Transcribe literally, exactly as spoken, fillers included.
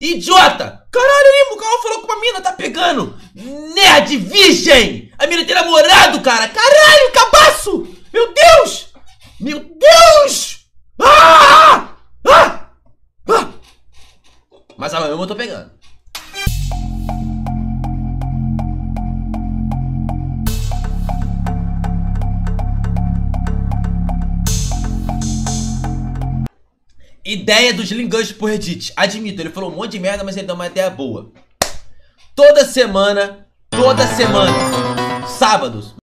Idiota! Caralho, Limo, o Carl falou com uma mina, tá pegando! Nerd virgem! A mina tem namorado, cara! Caralho, cabaço! Meu Deus! Meu Deus! Ah! Ah! Ah! Mas amanhã eu tô pegando. Ideia do Slim Gancho por Reddit. Admito, ele falou um monte de merda, mas ele deu uma ideia boa. Toda semana, toda semana, sábados,